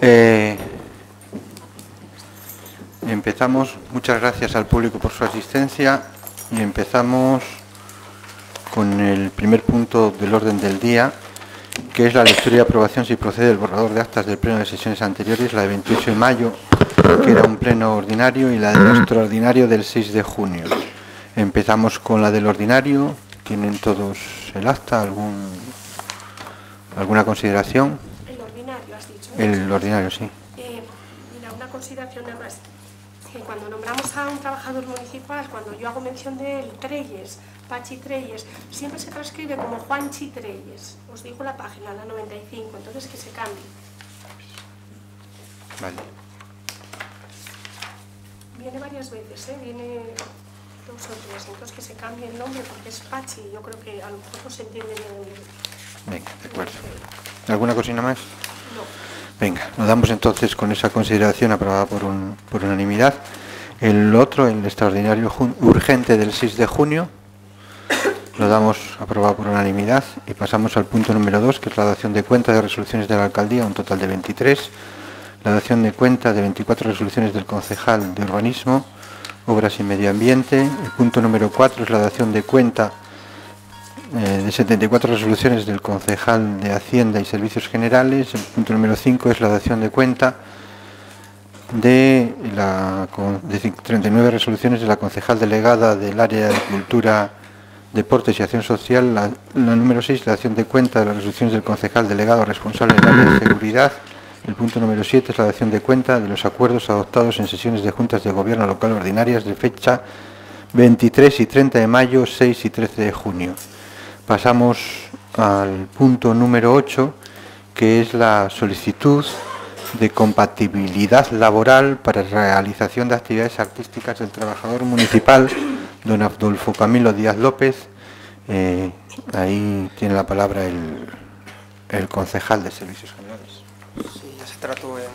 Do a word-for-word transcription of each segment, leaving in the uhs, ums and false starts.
Eh, empezamos, muchas gracias al público por su asistencia y empezamos con el primer punto del orden del día, que es la lectura y aprobación, si procede, del borrador de actas del pleno de sesiones anteriores, la de veintiocho de mayo, que era un pleno ordinario, y la del extraordinario del seis de junio. Empezamos con la del ordinario. ¿Tienen todos el acta? ¿Algún, alguna consideración? El ordinario, has dicho. El ordinario, sí. Eh, mira, una consideración nada más. Que cuando nombramos a un trabajador municipal, cuando yo hago mención de él, Treyes, Pachi Treyes, siempre se transcribe como Juanchi Treyes. Os digo la página, la noventa y cinco, entonces que se cambie. Vale. Viene varias veces, ¿eh? Viene dos o tres, entonces que se cambie el nombre porque es Pachi, yo creo que a lo mejor no se entiende bien. Venga, de acuerdo. ¿Alguna cosina más? No. Venga, nos damos entonces con esa consideración aprobada por, un, por unanimidad. El otro, el extraordinario urgente del seis de junio, lo damos aprobado por unanimidad y pasamos al punto número dos, que es la dación de cuenta de resoluciones de la alcaldía, un total de veintitrés. La dación de cuenta de veinticuatro resoluciones del concejal de urbanismo, obras y medio ambiente. El punto número cuatro es la dación de cuenta eh, de setenta y cuatro resoluciones del concejal de Hacienda y Servicios Generales. El punto número cinco es la dación de cuenta de, la, de treinta y nueve resoluciones de la concejal delegada del área de Cultura, Deportes y Acción Social. La, la número seis, la dación de cuenta de las resoluciones del concejal delegado responsable del área de seguridad. El punto número siete es la dación de cuenta de los acuerdos adoptados en sesiones de juntas de gobierno local ordinarias de fecha veintitrés y treinta de mayo, seis y trece de junio. Pasamos al punto número ocho, que es la solicitud de compatibilidad laboral para realización de actividades artísticas del trabajador municipal, don Adolfo Camilo Díaz López. Eh, ahí tiene la palabra el, el concejal de Servicios Generales. Sí, ya se trató en,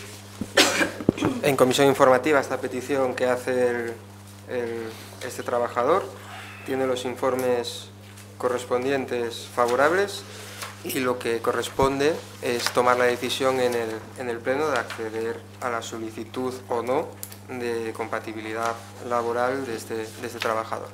en comisión informativa esta petición que hace el, el, este trabajador. Tiene los informes correspondientes favorables y lo que corresponde es tomar la decisión en el, en el pleno de acceder a la solicitud o no de compatibilidad laboral de este, de este trabajador.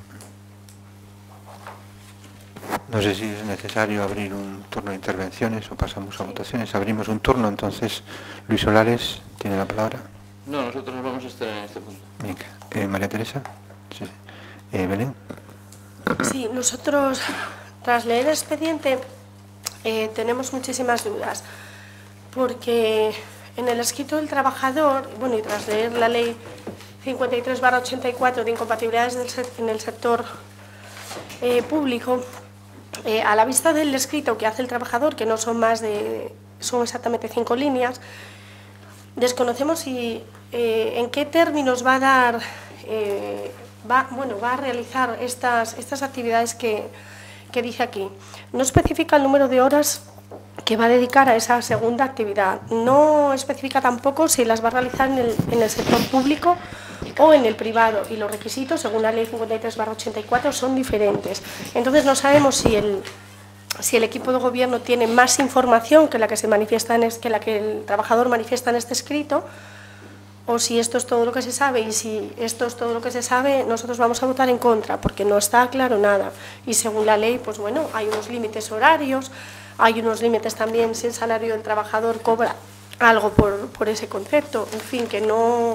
No sé si es necesario abrir un turno de intervenciones o pasamos a votaciones. Abrimos un turno, entonces Luis Solares tiene la palabra. No, nosotros nos vamos a estar en este punto. Venga, eh, María Teresa. Sí. Eh, Belén. Sí, nosotros, tras leer el expediente, eh, tenemos muchísimas dudas, porque en el escrito del trabajador, bueno, y tras leer la ley cincuenta y tres barra ochenta y cuatro de incompatibilidades del, en el sector eh, público, eh, a la vista del escrito que hace el trabajador, que no son más de, son exactamente cinco líneas, desconocemos si, eh, en qué términos va a dar, eh, va, bueno, va a realizar estas, estas actividades que, que dice aquí. No especifica el número de horas que va a dedicar a esa segunda actividad. No especifica tampoco si las va a realizar en el, en el sector público o en el privado, y los requisitos, según la ley cincuenta y tres barra ochenta y cuatro, son diferentes. Entonces no sabemos si el, si el equipo de gobierno tiene más información que la que, se manifiesta en es, que la que el trabajador manifiesta en este escrito, o si esto es todo lo que se sabe, y si esto es todo lo que se sabe, nosotros vamos a votar en contra, porque no está claro nada. Y según la ley, pues bueno, hay unos límites horarios, hay unos límites también si el salario del trabajador cobra algo por, por ese concepto, en fin, que no,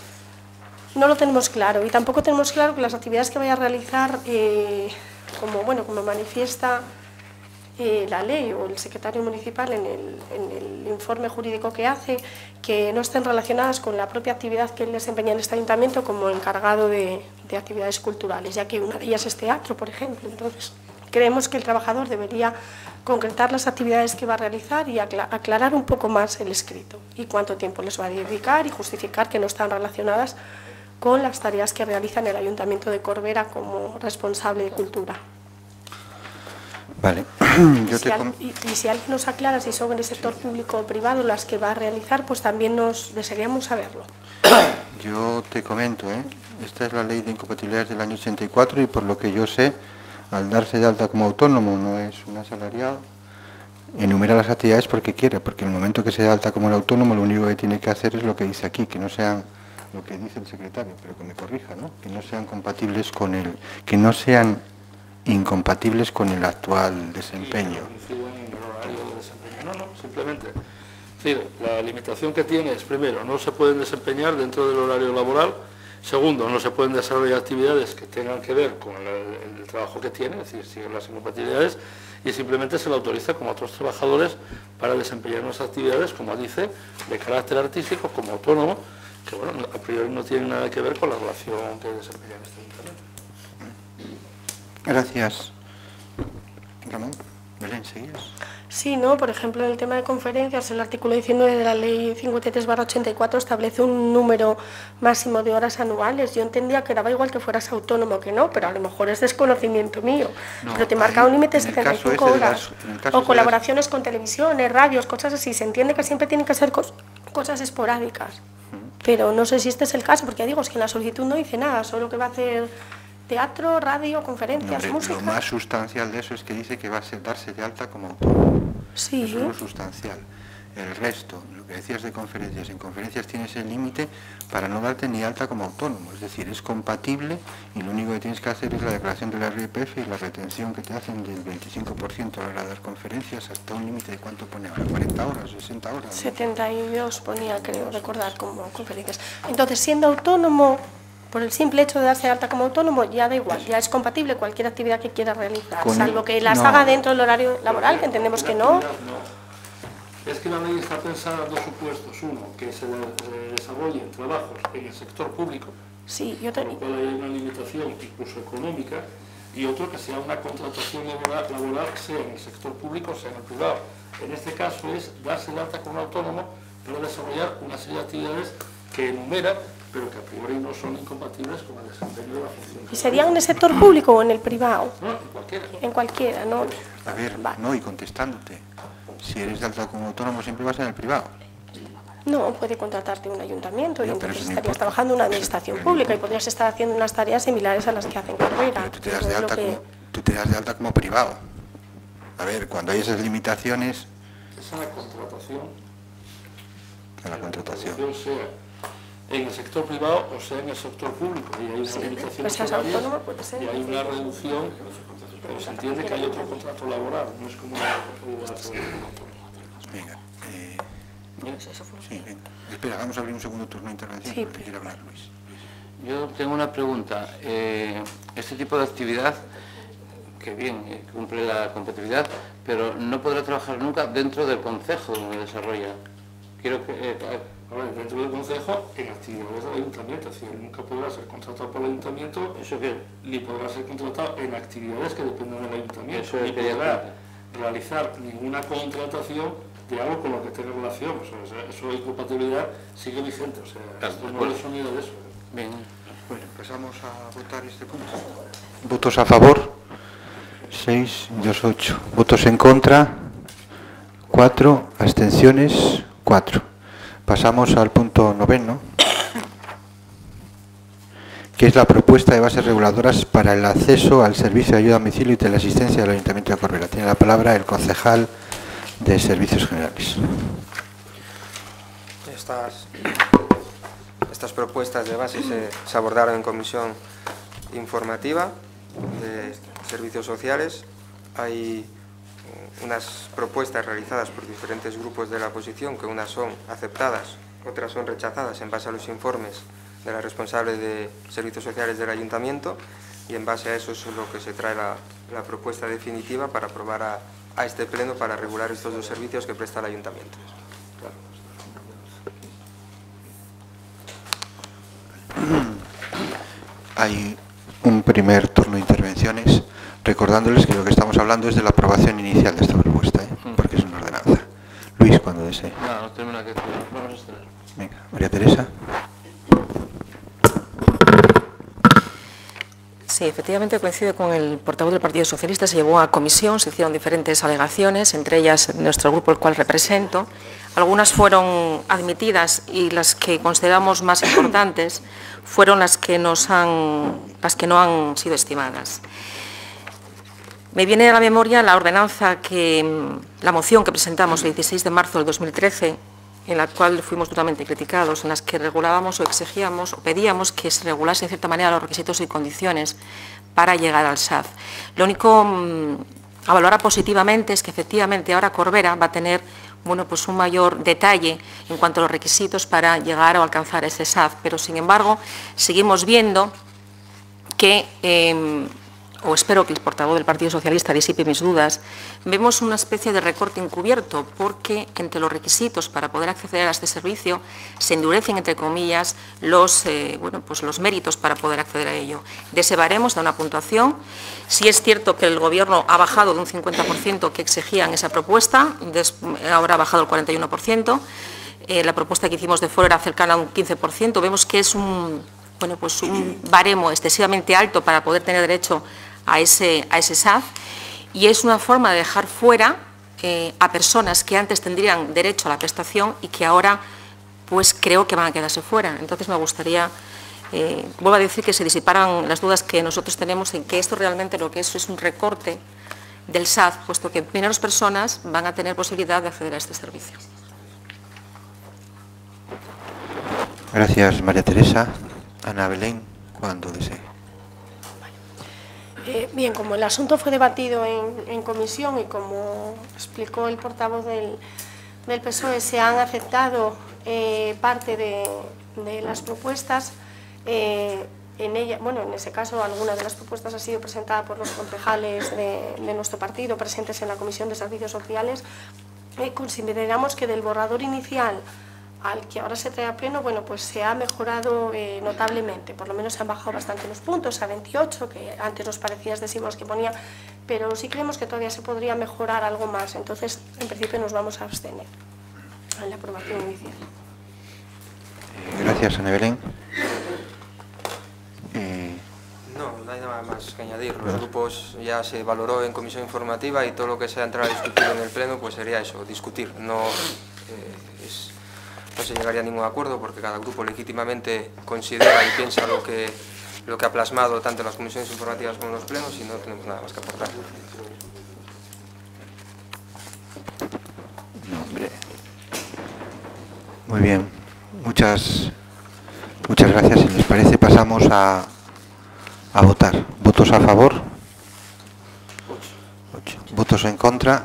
no lo tenemos claro. Y tampoco tenemos claro que las actividades que vaya a realizar, eh, como, bueno, como manifiesta eh, la ley o el secretario municipal en el, en el informe jurídico que hace, que no estén relacionadas con la propia actividad que él desempeña en este ayuntamiento como encargado de, de actividades culturales, ya que una de ellas es teatro, por ejemplo. Entonces, creemos que el trabajador debería concretar las actividades que va a realizar y aclarar un poco más el escrito y cuánto tiempo les va a dedicar, y justificar que no están relacionadas con las tareas que realiza en el Ayuntamiento de Corbera como responsable de cultura. Vale. Y, Yo si te al, y, y si alguien nos aclara si son en el sector público o privado las que va a realizar, pues también nos desearíamos saberlo. Yo te comento, ¿eh? Esta es la ley de incompatibilidades del año ochenta y cuatro y por lo que yo sé, al darse de alta como autónomo, no es un asalariado, enumera las actividades porque quiere, porque en el momento que se da alta como el autónomo, lo único que tiene que hacer es lo que dice aquí, que no sean, lo que dice el secretario, pero que me corrija, ¿no? Que no sean compatibles con el, que no sean incompatibles con el actual desempeño. No, no, simplemente. Es decir, la limitación que tiene es, primero, no se pueden desempeñar dentro del horario laboral. Segundo, no se pueden desarrollar actividades que tengan que ver con el, el trabajo que tiene, es decir, siguen las incompatibilidades, y simplemente se le autoriza como a otros trabajadores para desempeñar unas actividades, como dice, de carácter artístico, como autónomo, que bueno, a priori no tienen nada que ver con la relación que desempeña en este ayuntamiento. Gracias. Ramón, Belén, ¿seguías? Sí, ¿no? Por ejemplo, en el tema de conferencias, el artículo diecinueve de la Ley cincuenta y tres barra ochenta y cuatro establece un número máximo de horas anuales. Yo entendía que daba igual que fueras autónomo que no, pero a lo mejor es desconocimiento mío. No, pero te marca un límite de setenta y cinco horas. Las, o colaboraciones las... con televisiones, radios, cosas así. Se entiende que siempre tienen que ser cos cosas esporádicas. Uh-huh. Pero no sé si este es el caso, porque ya digo, es que en la solicitud no dice nada, solo que va a hacer teatro, radio, conferencias, no, música. Lo más sustancial de eso es que dice que va a ser darse de alta como autónomo. Sí. Eso es lo sustancial. El resto, lo que decías de conferencias, en conferencias tienes el límite para no darte ni alta como autónomo. Es decir, es compatible y lo único que tienes que hacer es la declaración de la R P F y la retención que te hacen del veinticinco por ciento a la hora de dar conferencias hasta un límite de cuánto pone ahora, cuarenta horas, sesenta horas. ¿no? setenta y dos ponía, creo, recordar como conferencias. Entonces, siendo autónomo, por el simple hecho de darse de alta como autónomo, ya da igual, ya es compatible cualquier actividad que quiera realizar, Con salvo el, que las no. haga dentro del horario laboral, que entendemos que no. Es que la ley está pensada en dos supuestos. Uno, que se desarrollen trabajos en el sector público, sí, yo te... con lo cual hay una limitación incluso económica, y otro, que sea una contratación laboral, laboral sea en el sector público o sea en el privado. En este caso es darse de alta como autónomo para desarrollar una serie de actividades que enumera, pero que a priori no son incompatibles con el desempeño de la función. ¿Y sería en el sector público o en el privado? No, en cualquiera. En cualquiera, ¿no? A ver, vale. no, y contestándote, si eres de alta como autónomo siempre vas en el privado. No, puede contratarte un ayuntamiento y no, entonces no estarías importa. trabajando en una administración pero, pública pero, y podrías estar haciendo unas tareas similares a las que hacen carrera. Pero tú te das de alta, que... como, tú te das de alta como privado. A ver, cuando hay esas limitaciones... Esa es la contratación. A la contratación. La contratación sea en el sector privado o sea en el sector público, y hay una sí, limitación pues es autónomo, puede ser. y hay una reducción, pero se entiende que hay otro contrato laboral, no es como una... Venga, eh, sí, venga. Espera, vamos a abrir un segundo turno de intervención sí, porque quiere hablar Luis. Yo tengo una pregunta. Eh, este tipo de actividad, que bien, eh, cumple la competitividad, pero no podrá trabajar nunca dentro del concejo donde desarrolla. Quiero que... Eh, A ver, dentro del concejo, en actividades del ayuntamiento, es decir, nunca podrá ser contratado por el ayuntamiento, ¿Eso qué? ni podrá ser contratado en actividades que dependan del ayuntamiento, Eso ni es que ya podrá está. realizar ninguna contratación de algo con lo que tenga relación. O sea, eso de incompatibilidad sigue vigente, o sea, Claro, esto no bueno. es sonido de eso. Bien. Bueno, empezamos a votar este punto. Votos a favor, seis, dos, ocho. Votos en contra, cuatro. Abstenciones, cuatro. Pasamos al punto noveno, que es la propuesta de bases reguladoras para el acceso al servicio de ayuda a domicilio y teleasistencia del Ayuntamiento de Corbera. Tiene la palabra el concejal de Servicios Generales. Estas, estas propuestas de base se, se abordaron en comisión informativa de servicios sociales. Hay unas propuestas realizadas por diferentes grupos de la oposición, que unas son aceptadas, otras son rechazadas en base a los informes de la responsable de servicios sociales del ayuntamiento, y en base a eso es lo que se trae la, la propuesta definitiva para aprobar a, a este pleno para regular estos dos servicios que presta el ayuntamiento. Hay un primer turno de intervenciones, recordándoles que lo que estamos hablando es de la aprobación inicial de esta propuesta, ¿eh? Porque es una ordenanza. Luis, cuando desee. No, no termina que vamos a esperar. Venga, María Teresa. Sí, efectivamente coincido con el portavoz del Partido Socialista. Se llevó a comisión, se hicieron diferentes alegaciones, entre ellas nuestro grupo, el cual represento. Algunas fueron admitidas y las que consideramos más importantes fueron las que, nos han, las que no han sido estimadas. Me viene a la memoria la ordenanza que, la moción que presentamos el dieciséis de marzo del dos mil trece, en la cual fuimos duramente criticados, en las que regulábamos o exigíamos o pedíamos que se regulasen de cierta manera los requisitos y condiciones para llegar al S A Z. Lo único mmm, a valorar positivamente es que efectivamente ahora Corbera va a tener bueno, pues un mayor detalle en cuanto a los requisitos para llegar o alcanzar ese S A Z, pero sin embargo seguimos viendo que, eh, o espero que el portavoz del Partido Socialista disipe mis dudas, vemos una especie de recorte encubierto porque entre los requisitos para poder acceder a este servicio se endurecen, entre comillas, los, eh, bueno, pues los méritos para poder acceder a ello. De ese baremo da una puntuación. Sí es cierto que el Gobierno ha bajado de un cincuenta por ciento que exigían esa propuesta, ahora ha bajado el cuarenta y uno por ciento. Eh, la propuesta que hicimos de foro era cercana a un quince por ciento. Vemos que es un, bueno, pues un baremo excesivamente alto para poder tener derecho a ese, a ese S A Z, y es una forma de dejar fuera eh, a personas que antes tendrían derecho a la prestación y que ahora pues creo que van a quedarse fuera. Entonces me gustaría, eh, vuelvo a decir, que se disiparan las dudas que nosotros tenemos en que esto realmente lo que es es un recorte del S A Z, puesto que menos personas van a tener posibilidad de acceder a este servicio. Gracias, María Teresa. Ana Belén, cuando desee. Eh, bien, como el asunto fue debatido en, en comisión y como explicó el portavoz del, del P S O E, se han aceptado eh, parte de, de las propuestas. Eh, en ella, bueno, en ese caso, alguna de las propuestas ha sido presentada por los concejales de, de nuestro partido presentes en la Comisión de Servicios Sociales. Eh, consideramos que del borrador inicial al que ahora se trae a pleno, bueno, pues se ha mejorado eh, notablemente, por lo menos se han bajado bastante los puntos, a veintiocho, que antes nos parecía excesivos que ponía, pero sí creemos que todavía se podría mejorar algo más, entonces en principio nos vamos a abstener en la aprobación inicial. Eh, gracias, Ana Belén. Eh, No, no hay nada más que añadir. Los grupos ya se valoró en comisión informativa y todo lo que sea entrar a discutir en el pleno pues sería eso, discutir, no eh, es... no se llegaría a ningún acuerdo porque cada grupo legítimamente considera y piensa lo que, lo que ha plasmado tanto en las comisiones informativas como en los plenos y no tenemos nada más que aportar. no, hombre. Muy bien, muchas, muchas gracias. Si les parece pasamos a, a votar. ¿Votos a favor? Ocho. ¿Votos en contra?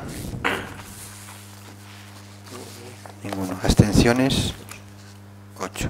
Ninguno. ¿Abstenciones? Ocho.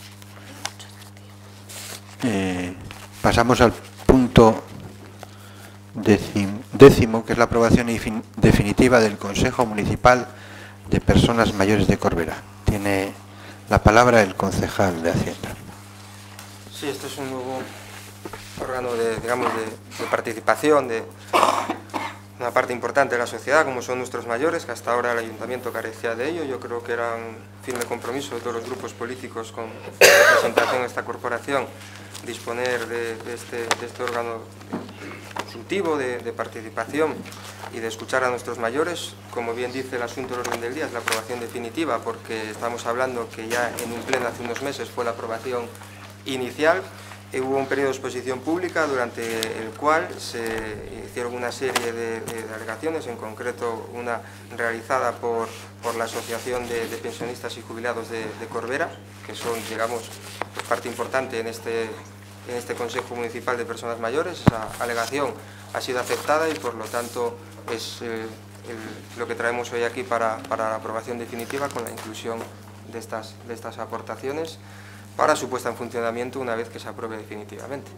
Eh, pasamos al punto décimo, décimo, que es la aprobación definitiva del Consejo Municipal de Personas Mayores de Corbera. Tiene la palabra el concejal de Hacienda. Sí, esto es un nuevo órgano de, digamos, de, de participación de una parte importante de la sociedad, como son nuestros mayores, que hasta ahora el Ayuntamiento carecía de ello. Yo creo que era un firme compromiso de todos los grupos políticos con la presentación de esta corporación disponer de, de, este, de este órgano consultivo, de, de participación y de escuchar a nuestros mayores. Como bien dice el asunto del orden del día, es la aprobación definitiva, porque estamos hablando que ya en un pleno hace unos meses fue la aprobación inicial. Hubo un periodo de exposición pública durante el cual se hicieron una serie de, de alegaciones, en concreto una realizada por, por la Asociación de, de Pensionistas y Jubilados de, de Corbera, que son, digamos, pues parte importante en este, en este Consejo Municipal de Personas Mayores. Esa alegación ha sido aceptada y por lo tanto es eh, el, lo que traemos hoy aquí para, para la aprobación definitiva, con la inclusión de estas, de estas aportaciones para su puesta en funcionamiento una vez que se apruebe definitivamente.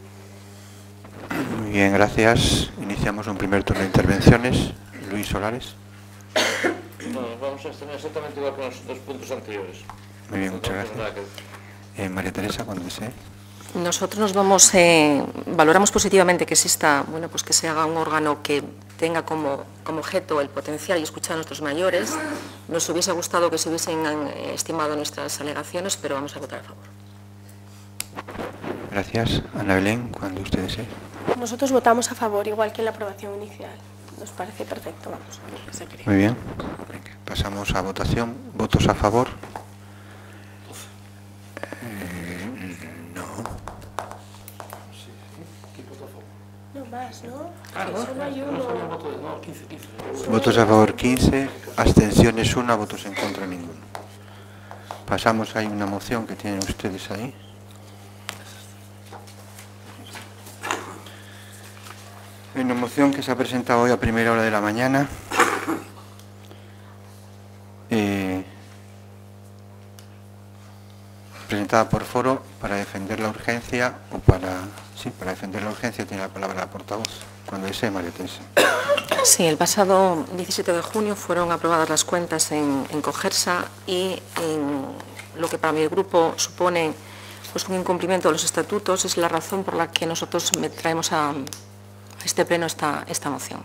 Muy bien, gracias. Iniciamos un primer turno de intervenciones. Luis Solares. Bueno, vamos a estar exactamente igual con los dos puntos anteriores. Muy bien, muchas gracias. Eh, María Teresa, cuando desee. Nosotros nos vamos, eh, valoramos positivamente que exista, bueno, pues que se haga un órgano que tenga como, como objeto el potencial y escuchar a nuestros mayores. Nos hubiese gustado que se hubiesen eh, estimado nuestras alegaciones, pero vamos a votar a favor. Gracias. Ana Belén, cuando usted desee. Nosotros votamos a favor, igual que en la aprobación inicial. Nos parece perfecto, vamos, lo que se cree. Muy bien. Venga, pasamos a votación. ¿Votos a favor? Eh, no. No más, ¿no? Ah, no, Solo hay no uno. sabía el voto de... No, quince, quince. Votos a favor quince, abstenciones una, votos en contra ninguno. Pasamos, hay una moción que tienen ustedes ahí. Hay una moción que se ha presentado hoy a primera hora de la mañana. Eh, presentada por Foro para defender la urgencia o para... Sí, para defender la urgencia tiene la palabra la portavoz. Cuando desee, María Teresa. Sí, el pasado diecisiete de junio fueron aprobadas las cuentas en, en Cogersa y en lo que para mi grupo supone pues, un incumplimiento de los estatutos es la razón por la que nosotros traemos a, a este pleno esta, esta moción.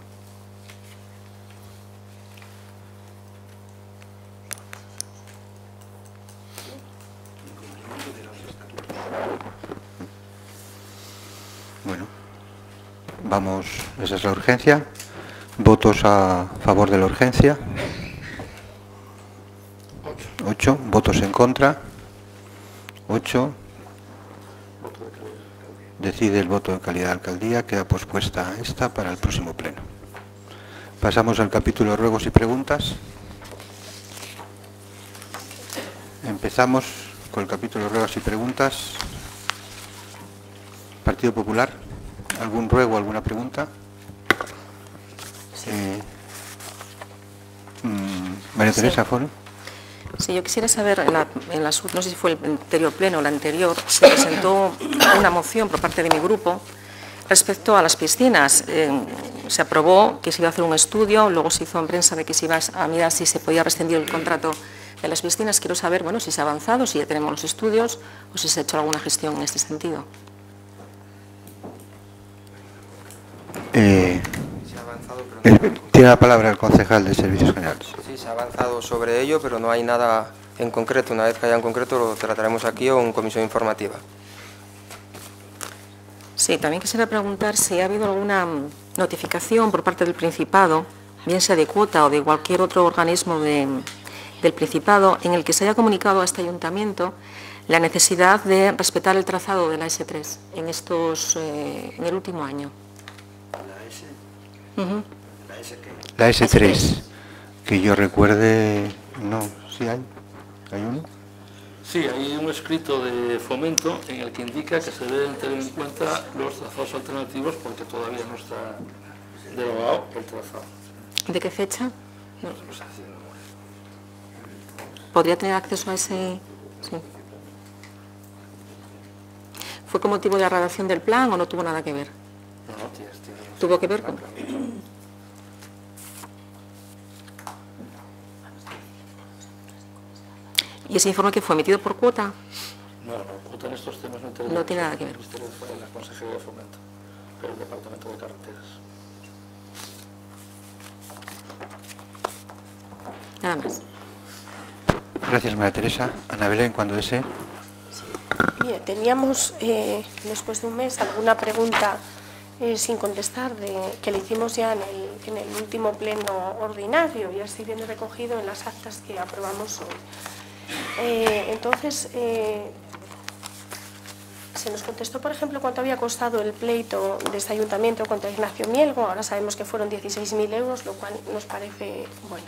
Bueno, vamos, esa es la urgencia. Votos a favor de la urgencia. Ocho. Votos en contra. Ocho. Decide el voto de calidad de alcaldía. Queda pospuesta esta para el próximo pleno. Pasamos al capítulo de ruegos y preguntas. Empezamos con el capítulo de ruegos y preguntas. Partido Popular, ¿algún ruego, alguna pregunta? Eh, mm, María Teresa, Foro. Sí, yo quisiera saber, en la, en la, no sé si fue el anterior pleno o el anterior, se presentó una moción por parte de mi grupo respecto a las piscinas. Eh, se aprobó que se iba a hacer un estudio, luego se hizo en prensa de que se iba a mirar si se podía rescindir el contrato de las piscinas. Quiero saber, bueno, si se ha avanzado, si ya tenemos los estudios o si se ha hecho alguna gestión en este sentido. Eh, Se ha avanzado, pero no... el, tiene la palabra el concejal de Servicios Generales. Sí, se ha avanzado sobre ello, pero no hay nada en concreto. Una vez que haya en concreto lo trataremos aquí o en comisión informativa. Sí, también quisiera preguntar si ha habido alguna notificación por parte del Principado, bien sea de Cuota o de cualquier otro organismo de, del Principado, en el que se haya comunicado a este ayuntamiento la necesidad de respetar el trazado de la ese tres en, estos, eh, en el último año. Uh-huh. La ese tres, que yo recuerde, no, ¿sí hay? ¿Hay uno? Sí, hay un escrito de Fomento en el que indica que se deben tener en cuenta los trazados alternativos porque todavía no está derogado el trazado. ¿De qué fecha? No. ¿Podría tener acceso a ese...? Sí. ¿Fue con motivo de la redacción del plan o no tuvo nada que ver? No, no, tienes, tienes. ¿Tuvo que ver con...? ¿Y ese informe que fue emitido por Cuota? No, no, Cuota en estos temas no interviene. No tiene nada que ver. El Ministerio de la Consejería de Fomento, pero el Departamento de Carreteras. Nada más. Gracias, María Teresa. Ana Belén, cuando desee. Bien, teníamos eh, después de un mes alguna pregunta eh, sin contestar de, que le hicimos ya en el, en el último pleno ordinario, ya estoy viendo recogido en las actas que aprobamos hoy. Eh, entonces, eh, se nos contestó, por ejemplo, cuánto había costado el pleito de este ayuntamiento contra Ignacio Mielgo. Ahora sabemos que fueron dieciséis mil euros, lo cual nos parece, bueno,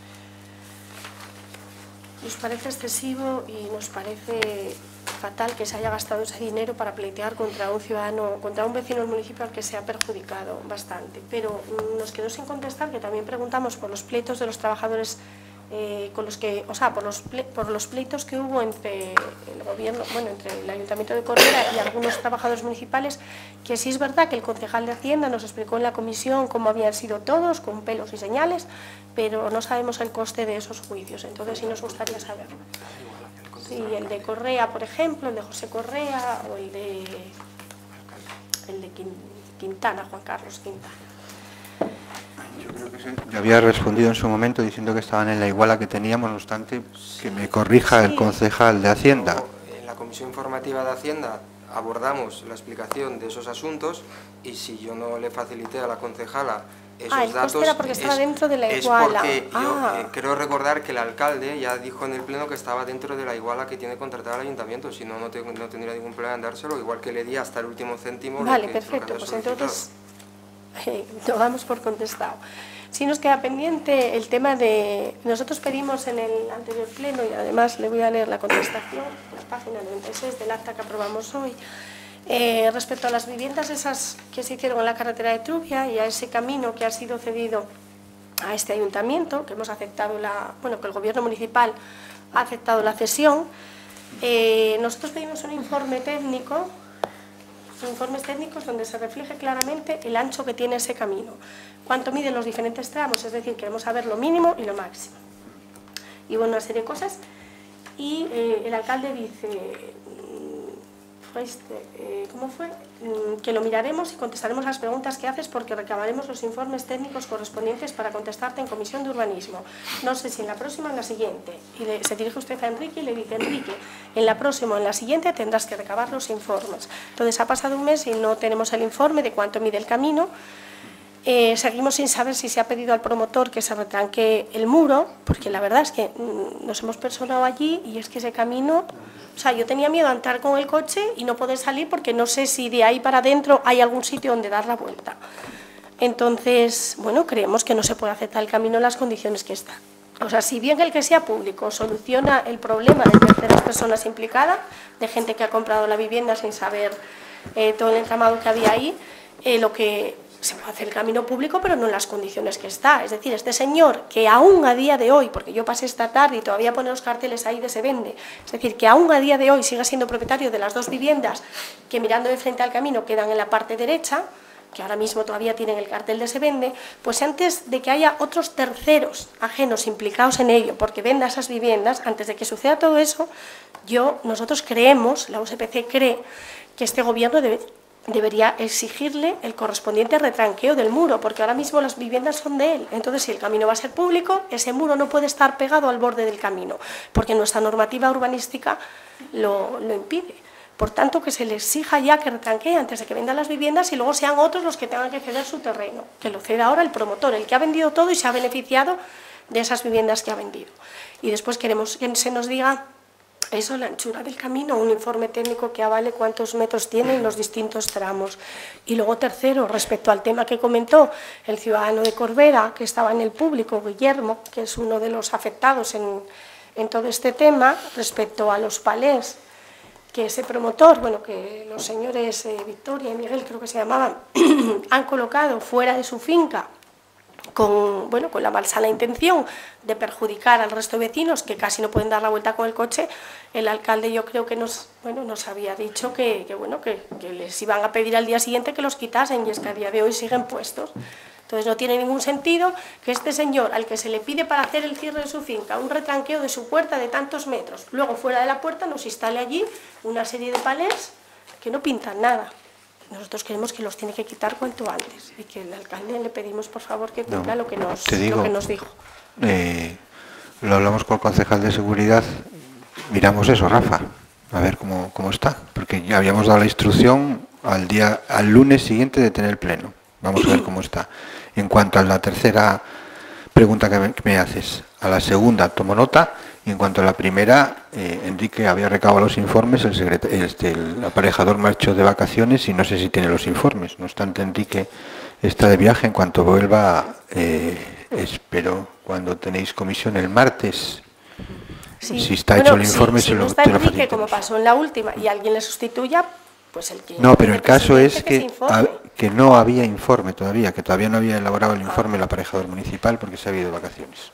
nos parece excesivo y nos parece fatal que se haya gastado ese dinero para pleitear contra un ciudadano, contra un vecino del municipio al que se ha perjudicado bastante. Pero nos quedó sin contestar que también preguntamos por los pleitos de los trabajadores eh, con los que, o sea, por los, ple, por los pleitos que hubo entre el gobierno, bueno, entre el Ayuntamiento de Correa y algunos trabajadores municipales, que sí es verdad que el concejal de Hacienda nos explicó en la comisión cómo habían sido todos, con pelos y señales, pero no sabemos el coste de esos juicios, entonces sí nos gustaría saberlo. Sí, el de Correa, por ejemplo, el de José Correa o el de, el de Quintana, Juan Carlos Quintana. Yo creo que sí. Yo había respondido en su momento diciendo que estaban en la iguala que teníamos, no obstante, que me corrija el concejal de Hacienda. En la comisión informativa de Hacienda abordamos la explicación de esos asuntos y si yo no le facilité a la concejala esos ah, el datos coste era porque estaba es, dentro de la es iguala. porque ah. yo eh, creo recordar que el alcalde ya dijo en el pleno que estaba dentro de la iguala que tiene contratada el ayuntamiento, si no, no, te, no tendría ningún problema en dárselo, igual que le di hasta el último céntimo. Vale, lo que, perfecto, lo que pues entonces eh, lo damos por contestado. Sí nos queda pendiente el tema de... Nosotros pedimos en el anterior pleno, y además le voy a leer la contestación, la página noventa y seis del acta que aprobamos hoy, eh, respecto a las viviendas esas que se hicieron en la carretera de Trubia y a ese camino que ha sido cedido a este ayuntamiento, que hemos aceptado la... Bueno, que el Gobierno municipal ha aceptado la cesión. Eh, nosotros pedimos un informe técnico, informes técnicos donde se refleje claramente el ancho que tiene ese camino, cuánto miden los diferentes tramos, es decir, queremos saber lo mínimo y lo máximo. Y bueno, una serie de cosas. Y eh, el alcalde dice, fue este, eh, ¿cómo fue? Que lo miraremos y contestaremos las preguntas que haces porque recabaremos los informes técnicos correspondientes para contestarte en comisión de urbanismo. No sé si en la próxima o en la siguiente. Y le, se dirige usted a Enrique y le dice, Enrique, en la próxima o en la siguiente tendrás que recabar los informes. Entonces ha pasado un mes y no tenemos el informe de cuánto mide el camino. Eh, seguimos sin saber si se ha pedido al promotor que se retranque el muro, porque la verdad es que mm, nos hemos personado allí y es que ese camino... O sea, yo tenía miedo a entrar con el coche y no poder salir porque no sé si de ahí para adentro hay algún sitio donde dar la vuelta. Entonces, bueno, creemos que no se puede aceptar el camino en las condiciones que está. O sea, si bien el que sea público soluciona el problema de terceras personas implicadas, de gente que ha comprado la vivienda sin saber eh, todo el entramado que había ahí, eh, lo que... se puede hacer el camino público, pero no en las condiciones que está. Es decir, este señor que aún a día de hoy, porque yo pasé esta tarde y todavía pone los carteles ahí de se vende, es decir, que aún a día de hoy siga siendo propietario de las dos viviendas que mirando de frente al camino quedan en la parte derecha, que ahora mismo todavía tienen el cartel de se vende, pues antes de que haya otros terceros ajenos implicados en ello, porque venda esas viviendas, antes de que suceda todo eso, yo, nosotros creemos, la U S P C cree, que este gobierno debe... debería exigirle el correspondiente retranqueo del muro, porque ahora mismo las viviendas son de él. Entonces, si el camino va a ser público, ese muro no puede estar pegado al borde del camino, porque nuestra normativa urbanística lo, lo impide. Por tanto, que se le exija ya que retranquee antes de que vendan las viviendas y luego sean otros los que tengan que ceder su terreno, que lo ceda ahora el promotor, el que ha vendido todo y se ha beneficiado de esas viviendas que ha vendido. Y después queremos que se nos diga... eso, la anchura del camino, un informe técnico que avale cuántos metros tienen los distintos tramos. Y luego, tercero, respecto al tema que comentó el ciudadano de Corbera, que estaba en el público, Guillermo, que es uno de los afectados en, en todo este tema, respecto a los palés, que ese promotor, bueno, que los señores eh, Victoria y Miguel, creo que se llamaban, han colocado fuera de su finca, con, bueno, con la malsana intención de perjudicar al resto de vecinos que casi no pueden dar la vuelta con el coche. El alcalde yo creo que nos, bueno, nos había dicho que, que, bueno, que, que les iban a pedir al día siguiente que los quitasen, y es que a día de hoy siguen puestos. Entonces no tiene ningún sentido que este señor, al que se le pide para hacer el cierre de su finca un retranqueo de su puerta de tantos metros, luego fuera de la puerta nos instale allí una serie de palés que no pintan nada. Nosotros creemos que los tiene que quitar cuanto antes y que el alcalde le pedimos por favor que cumpla no, lo, que nos, digo, lo que nos dijo. Eh, lo hablamos con el concejal de seguridad, miramos eso, Rafa, a ver cómo, cómo está, porque ya habíamos dado la instrucción al día, al lunes siguiente de tener el pleno. Vamos a ver cómo está. En cuanto a la tercera pregunta que me, que me haces, a la segunda tomo nota. Y en cuanto a la primera, eh, Enrique había recabado los informes, el, este, el aparejador marchó de vacaciones y no sé si tiene los informes. No obstante, Enrique está de viaje. En cuanto vuelva, eh, espero cuando tenéis comisión el martes. Sí. Si está bueno, hecho el informe, sí, se si lo, no está Enrique, como pasó en la última, y alguien le sustituya, pues el que... No, pero el caso es que, a, que no había informe todavía, que todavía no había elaborado el informe el aparejador municipal porque se ha ido de vacaciones.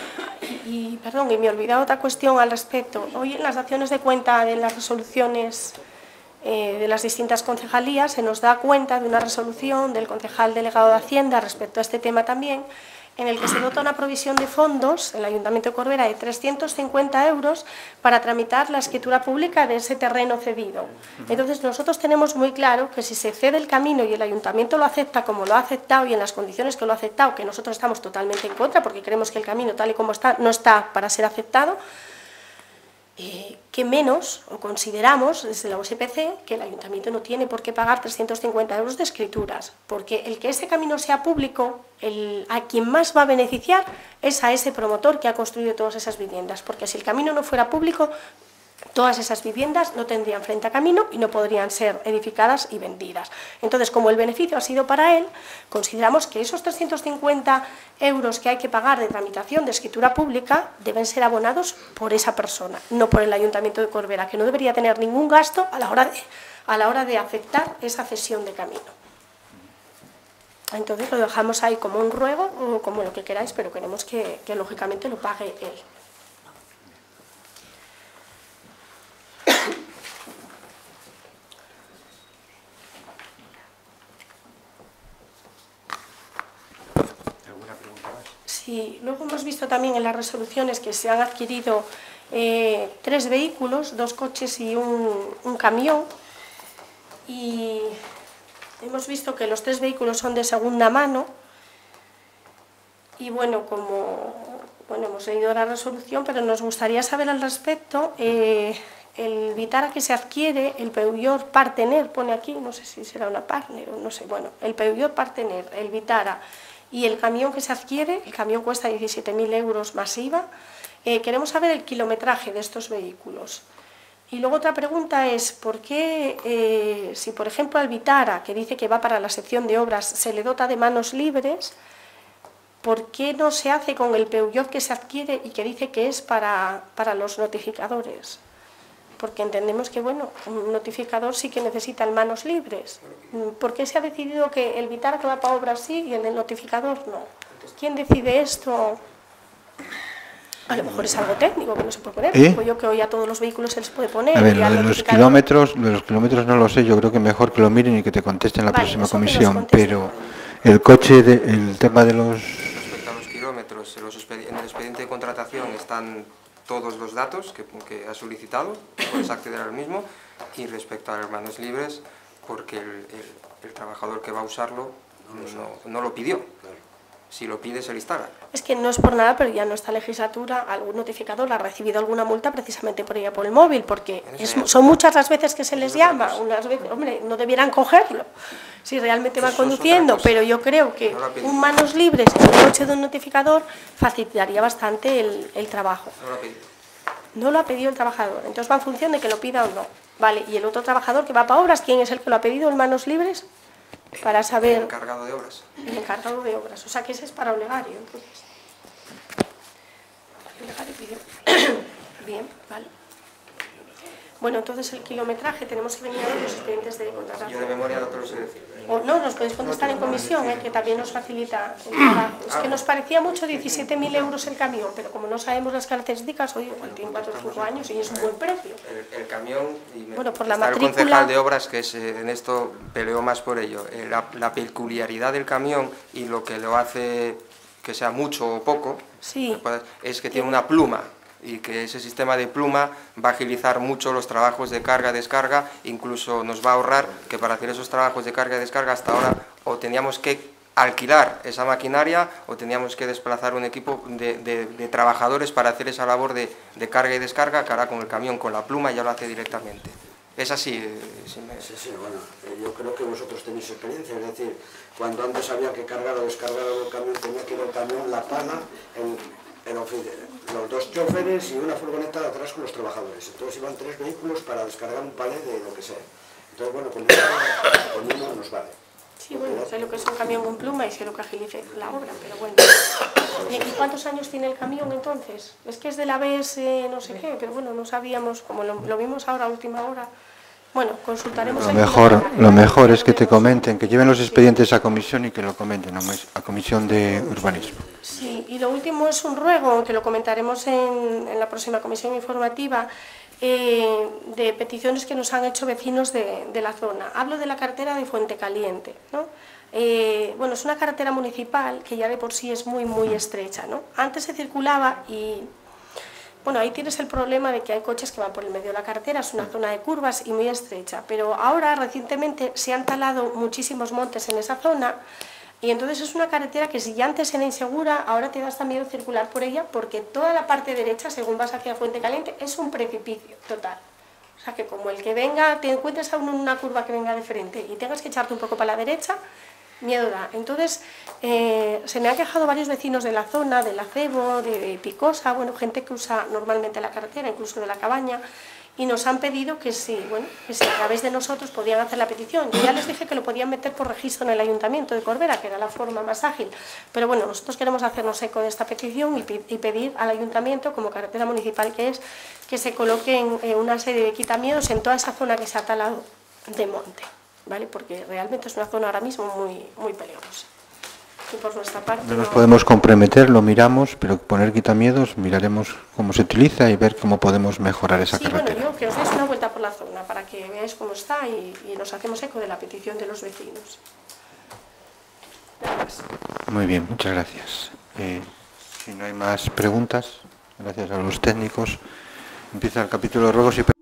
Y, perdón, y me he olvidado otra cuestión al respecto. Hoy en las daciones de cuenta de las resoluciones eh, de las distintas concejalías se nos da cuenta de una resolución del concejal delegado de Hacienda respecto a este tema también, en el que se dota una provisión de fondos, el Ayuntamiento de Corbera, de trescientos cincuenta euros para tramitar la escritura pública de ese terreno cedido. Entonces, nosotros tenemos muy claro que si se cede el camino y el Ayuntamiento lo acepta como lo ha aceptado y en las condiciones que lo ha aceptado, que nosotros estamos totalmente en contra porque creemos que el camino tal y como está no está para ser aceptado, eh, que menos, o consideramos desde la U S P C, que el Ayuntamiento no tiene por qué pagar trescientos cincuenta euros de escrituras, porque el que ese camino sea público, el, a quien más va a beneficiar es a ese promotor que ha construido todas esas viviendas, porque si el camino no fuera público, todas esas viviendas no tendrían frente a camino y no podrían ser edificadas y vendidas. Entonces, como el beneficio ha sido para él, consideramos que esos trescientos cincuenta euros que hay que pagar de tramitación de escritura pública deben ser abonados por esa persona, no por el Ayuntamiento de Corbera, que no debería tener ningún gasto a la hora de, a la hora de aceptar esa cesión de camino. Entonces lo dejamos ahí como un ruego o como lo que queráis, pero queremos que, que lógicamente lo pague él. Sí, luego hemos visto también en las resoluciones que se han adquirido eh, tres vehículos, dos coches y un, un camión, y hemos visto que los tres vehículos son de segunda mano y bueno, como bueno, hemos leído la resolución, pero nos gustaría saber al respecto eh, el Vitara que se adquiere, el Peugeot Partener, pone aquí, no sé si será una Partner o no sé, bueno, el Peugeot Partener, el Vitara y el camión que se adquiere, el camión cuesta diecisiete mil euros más I V A, eh, queremos saber el kilometraje de estos vehículos. Y luego otra pregunta es, ¿por qué, eh, si por ejemplo al Vitara, que dice que va para la sección de obras, se le dota de manos libres, ¿por qué no se hace con el Peugeot que se adquiere y que dice que es para, para los notificadores? Porque entendemos que, bueno, un notificador sí que necesita manos libres. ¿Por qué se ha decidido que el Vitara que va para obras sí y el del notificador no? ¿Quién decide esto? A lo mejor es algo técnico que no se puede poner. ¿Eh? Digo yo que hoy a todos los vehículos se les puede poner. A ver, y lo al de los notificador- kilómetros, lo de los kilómetros no lo sé, yo creo que mejor que lo miren y que te contesten en la Vale, próxima eso que nos comisión, contesten. pero el coche, de, el tema de los... Respecto a los kilómetros, en, los expedi- en el expediente de contratación están todos los datos que, que ha solicitado, puedes acceder al mismo, y respecto a las manos libres, porque el, el- el trabajador que va a usarlo no, no lo pidió. Si lo pide, se le instala. Es que no es por nada, pero ya en esta legislatura algún notificador ha recibido alguna multa precisamente por ella por el móvil, porque es, son muchas las veces que se les llama, unas veces, hombre, no debieran cogerlo si realmente van Eso es conduciendo, otra cosa. pero yo creo que No lo ha pedido. un manos libres en el coche de un notificador facilitaría bastante el, el trabajo. No lo ha pedido. No lo ha pedido el trabajador, entonces va en función de que lo pida o no. Vale, y el otro trabajador que va para obras, ¿quién es el que lo ha pedido, el manos libres? Para El saber... encargado de obras. El encargado de obras, o sea que ese es para Olegario, entonces. Olegario pidió. Bien, vale. Bueno, entonces el kilometraje tenemos que venir a ver los expedientes de Yo de contratación. memoria no te lo sé decir. O no, nos podéis contestar en comisión, eh, que también nos facilita el trabajo. Es que nos parecía mucho diecisiete mil euros el camión, pero como no sabemos las características, oye, igual tiene cuatro o cinco años y es un buen precio. El, el camión, y me- Bueno, por la está matrícula- el concejal de obras que es, eh, en esto peleó más por ello. Eh, la, la peculiaridad del camión y lo que lo hace que sea mucho o poco Sí. es que tiene una pluma y que ese sistema de pluma va a agilizar mucho los trabajos de carga-descarga, incluso nos va a ahorrar que para hacer esos trabajos de carga y descarga hasta ahora o teníamos que alquilar esa maquinaria o teníamos que desplazar un equipo de, de- de trabajadores para hacer esa labor de, de carga y descarga, que ahora con el camión, con la pluma, ya lo hace directamente. Es así. eh, si me- Sí, sí, bueno, eh, yo creo que vosotros tenéis experiencia, es decir, cuando antes había que cargar o descargar el camión, tenía que ir el camión, la pala, el, el ofici- los dos choferes y una furgoneta de atrás con los trabajadores. Entonces iban tres vehículos para descargar un palé de lo que sea. Entonces, bueno, con uno, con uno nos vale. Sí, bueno, sé lo que es un camión con pluma y sé lo que agilice la obra, pero bueno. ¿Y cuántos años tiene el camión entonces? Es que es de la B S no sé qué, pero bueno, no sabíamos, como lo, lo vimos ahora a última hora. Bueno, consultaremos... Lo el mejor, kilometraje. lo mejor es que te comenten, que lleven los expedientes a comisión y que lo comenten, a comisión de urbanismo. Sí, y lo último es un ruego, que lo comentaremos en, en la próxima comisión informativa, eh, de peticiones que nos han hecho vecinos de, de la zona. Hablo de la carretera de Fuente Caliente, ¿no? Eh, bueno, es una carretera municipal que ya de por sí es muy, muy estrecha, ¿no? Antes se circulaba y... Bueno, ahí tienes el problema de que hay coches que van por el medio de la carretera, es una zona de curvas y muy estrecha, pero ahora recientemente se han talado muchísimos montes en esa zona y entonces es una carretera que si ya antes era insegura, ahora te da hasta miedo circular por ella porque toda la parte derecha, según vas hacia Fuente Caliente, es un precipicio total. O sea que como el que venga, te encuentres aún en una curva que venga de frente y tengas que echarte un poco para la derecha, miedo da. Entonces, eh, se me han quejado varios vecinos de la zona, del acebo, de Picosa, bueno, gente que usa normalmente la carretera, incluso de la Cabaña, y nos han pedido que si, bueno, que si a través de nosotros podían hacer la petición. Yo ya les dije que lo podían meter por registro en el Ayuntamiento de Corbera, que era la forma más ágil, pero bueno, nosotros queremos hacernos eco de esta petición y, y pedir al Ayuntamiento, como carretera municipal que es, que se coloquen eh, una serie de quitamiedos en toda esa zona que se ha talado de monte, ¿vale? Porque realmente es una zona ahora mismo muy, muy peligrosa. Y por nuestra parte no nos podemos comprometer, lo miramos, pero poner quitamiedos, miraremos cómo se utiliza y ver cómo podemos mejorar esa sí, carretera. Bueno, yo que os deis una vuelta por la zona para que veáis cómo está y, y nos hacemos eco de la petición de los vecinos. Nada más. Muy bien, muchas gracias. Eh, si no hay más preguntas, gracias a los técnicos, empieza el capítulo de ruegos y